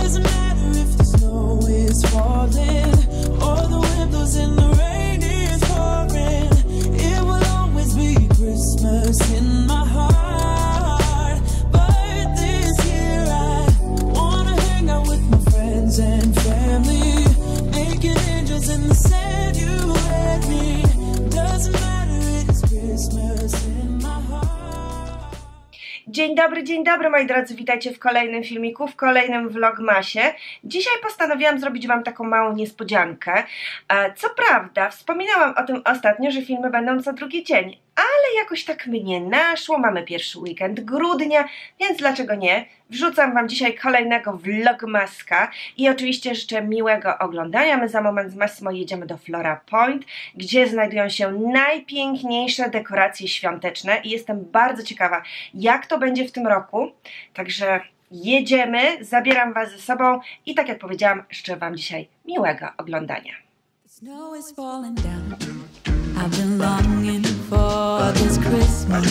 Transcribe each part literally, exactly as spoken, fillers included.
Doesn't matter if the snow is falling or the wind blows and the rain is pouring. It will always be Christmas in my heart. But this year I wanna hang out with my friends and family, making angels in the sand, you and me. Doesn't matter, it's Christmas in my heart. Dzień dobry, dzień dobry moi drodzy, witajcie w kolejnym filmiku, w kolejnym vlogmasie. Dzisiaj postanowiłam zrobić wam taką małą niespodziankę. Co prawda, wspominałam o tym ostatnio, że filmy będą co drugi dzień, ale jakoś tak mnie naszło, mamy pierwszy weekend grudnia, więc dlaczego nie? Wrzucam wam dzisiaj kolejnego vlogmaska i oczywiście życzę miłego oglądania. My za moment z Massimo jedziemy do Flora Point, gdzie znajdują się najpiękniejsze dekoracje świąteczne i jestem bardzo ciekawa, jak to będzie w tym roku. Także jedziemy, zabieram was ze sobą i tak jak powiedziałam, życzę wam dzisiaj miłego oglądania. Snow is falling down. I've been longing for this Christmas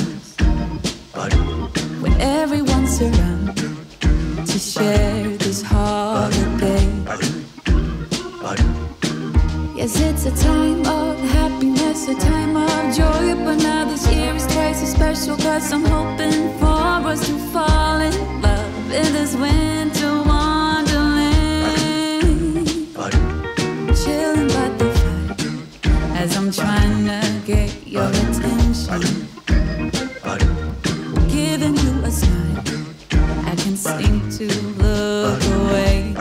when everyone's around to share this holiday. Yes, it's a time of happiness, a time of joy, but now this year is twice as special, cause I'm hoping for us to fall in love in this winter wonderland. Chilling by the fire as I'm trying to get your attention, giving you a smile I can't seem to look away.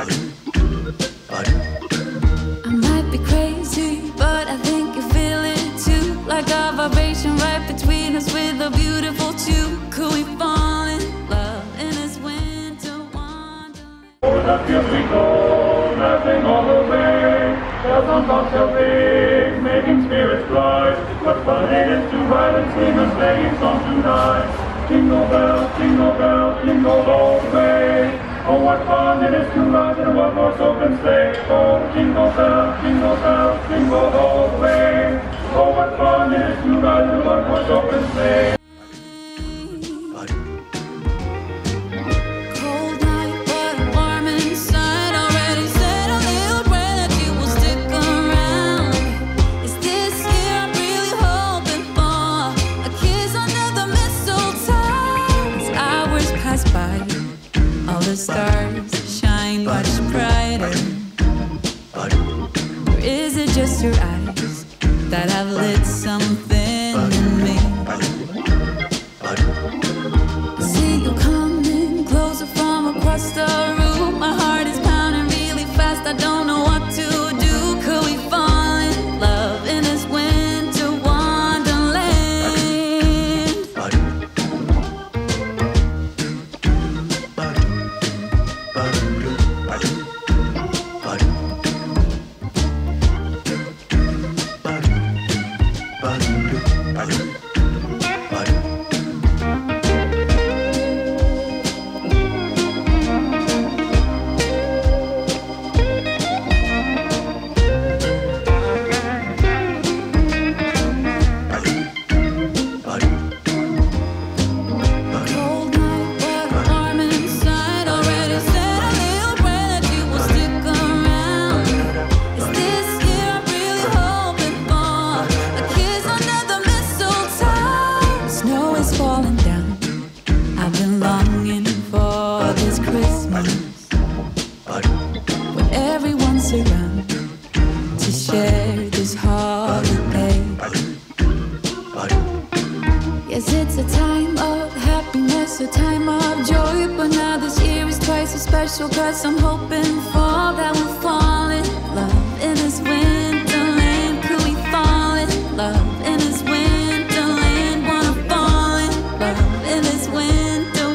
I might be crazy, but I think you feel it too, like a vibration right between us with a beautiful two. Could we fall in love in this winter wonderland? Over the fields we go, laughing all the way. Bells on bobtail ring, making spirits bright. What fun it is to ride and sing a sleighing song tonight. Jingle bells, jingle bells, jingle all the way. Oh, what fun it is to ride in a one-horse open sleigh. Oh, jingle bells, jingle bells, jingle all the way. Oh, what fun it is to ride in a one-horse open sleigh. The stars shine much brighter. Or is it just your eyes that have lit something in me? I see you coming closer from across the room. My heart is pounding really fast, I don't know what to do. Could we fall in love in this winter wonderland? Yes, it's a time of happiness, a time of joy, but now this year is twice as special, cause I'm hoping for that we'll fall in love in this winterland. Could we fall in love in this winterland? Wanna fall in love in this winter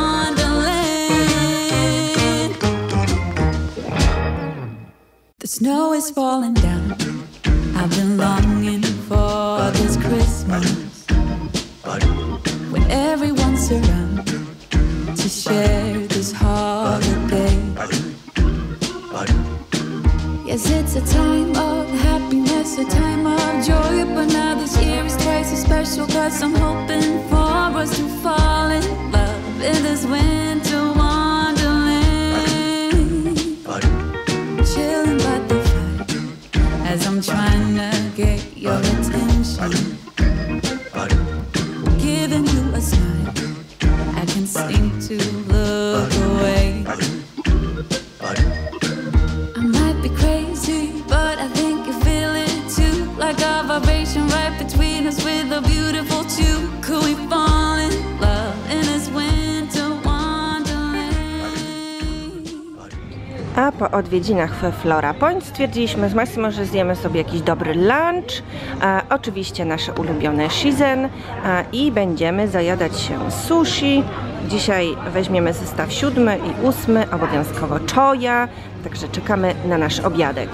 wonderland. The snow is falling down. I've been longing for this Christmas when everyone's around to share this holiday. Yes, it's a time of happiness, a time of joy, but now this year is twice as special, cause I'm hoping for us to fall in love in this winter wonderland. attention, giving you a smile. I can seem to look away. I might be crazy, but I think you feel it too. Like a vibration right between us with a beautiful tune. Could we fall in love in this winter wonderland? A po odwiedzinach we Flora Point stwierdziliśmy z Massimo, że zjemy sobie jakiś dobry lunch, a, oczywiście nasze ulubione shizen, a, i będziemy zajadać się sushi. Dzisiaj weźmiemy zestaw siódmy i ósmy, obowiązkowo choya, także czekamy na nasz obiadek.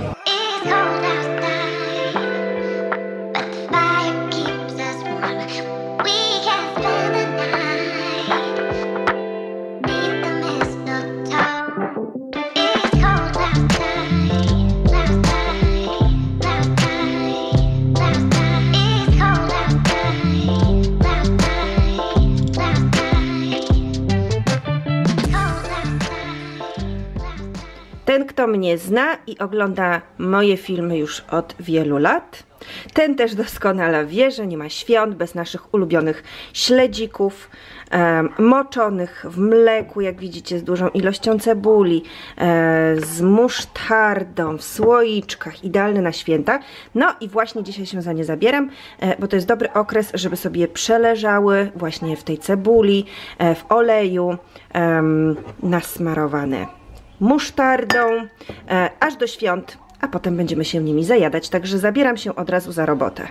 Ten, kto mnie zna i ogląda moje filmy już od wielu lat, ten też doskonale wie, że nie ma świąt bez naszych ulubionych śledzików, um, moczonych w mleku, jak widzicie, z dużą ilością cebuli, um, z musztardą, w słoiczkach, idealny na święta. No i właśnie dzisiaj się za nie zabieram, um, bo to jest dobry okres, żeby sobie przeleżały właśnie w tej cebuli, um, w oleju, um, nasmarowane musztardą, e, aż do świąt, a potem będziemy się nimi zajadać, także zabieram się od razu za robotę.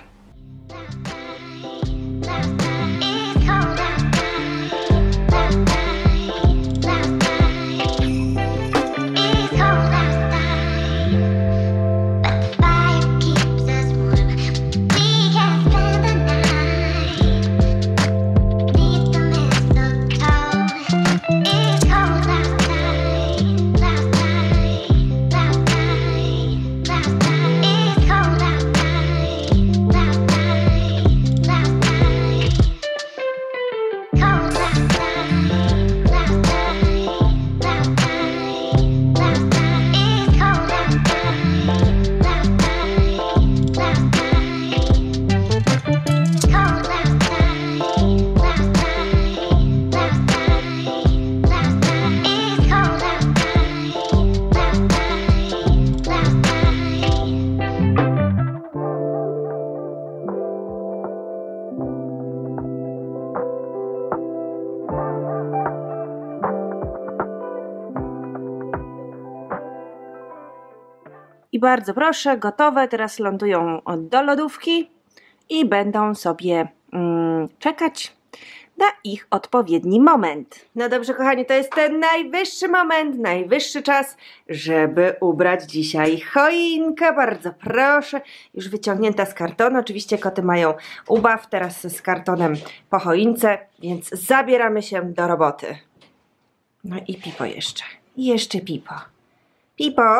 I bardzo proszę, gotowe, teraz lądują do lodówki i będą sobie mm, czekać na ich odpowiedni moment. No dobrze, kochani, to jest ten najwyższy moment, najwyższy czas, żeby ubrać dzisiaj choinkę. Bardzo proszę, już wyciągnięta z kartonu. Oczywiście koty mają ubaw teraz z kartonem po choince, więc zabieramy się do roboty. No i Pipo jeszcze. I jeszcze Pipo. Pipo.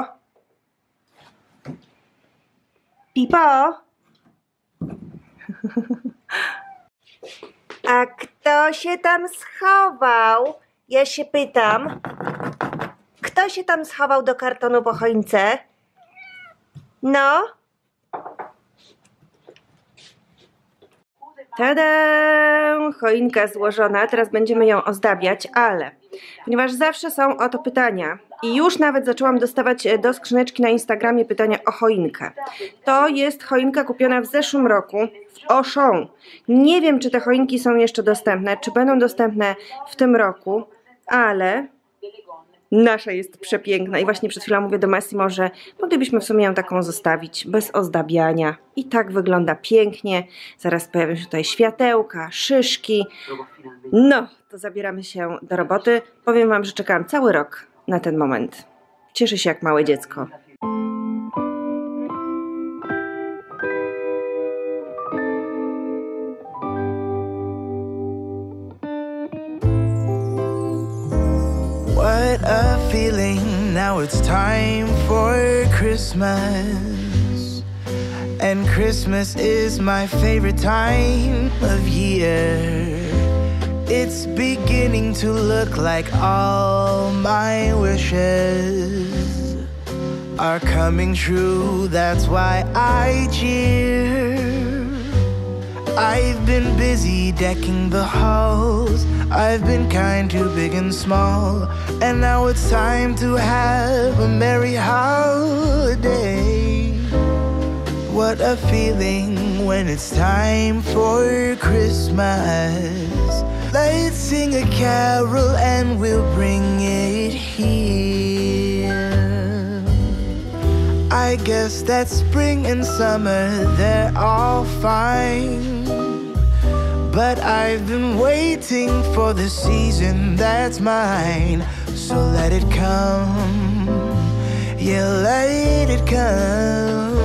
Pipo. A kto się tam schował? Ja się pytam. Kto się tam schował do kartonu po choince? No? Tada! Choinka złożona, teraz będziemy ją ozdabiać, ale ponieważ zawsze są o to pytania i już nawet zaczęłam dostawać do skrzyneczki na Instagramie pytania o choinkę. To jest choinka kupiona w zeszłym roku w Auchan. Nie wiem, czy te choinki są jeszcze dostępne, czy będą dostępne w tym roku, ale nasza jest przepiękna i właśnie przed chwilą mówię do Massimo, że moglibyśmy w sumie ją taką zostawić, bez ozdabiania. I tak wygląda pięknie. Zaraz pojawią się tutaj światełka, szyszki. No, to zabieramy się do roboty. Powiem wam, że czekałam cały rok na ten moment. Cieszę się jak małe dziecko. What a feeling, now it's time for Christmas. And Christmas is my favorite time of year. It's beginning to look like all my wishes are coming true. That's why I cheer. I've been busy decking the halls. I've been kind to big and small. And now it's time to have a merry holiday. What a feeling when it's time for Christmas. Let's sing a carol and we'll bring it here. I guess that spring and summer, they're all fine. But I've been waiting for the season that's mine. So let it come, yeah, let it come.